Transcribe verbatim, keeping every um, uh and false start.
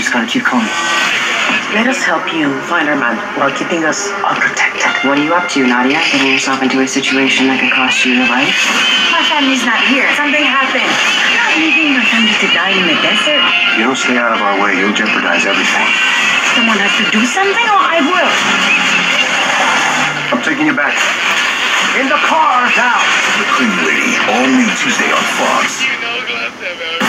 just gotta keep calm. Let us help you find our man while keeping us unprotected. What are you up to, Nadia? Getting yourself into a situation that could cost you your life? My family's not here. Something happened. I'm not leaving my family to die in the desert. If you don't stay out of our way, you'll jeopardize everything. Someone has to do something or I will. I'm taking you back. In the car, now! The Clean Lady, all new Tuesday on Fox.